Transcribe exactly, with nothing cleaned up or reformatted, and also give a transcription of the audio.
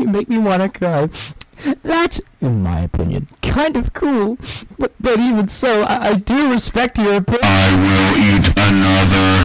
make me want to cry. That's, in my opinion, kind of cool. But, but even so, I, I do respect your opinion. I will eat another.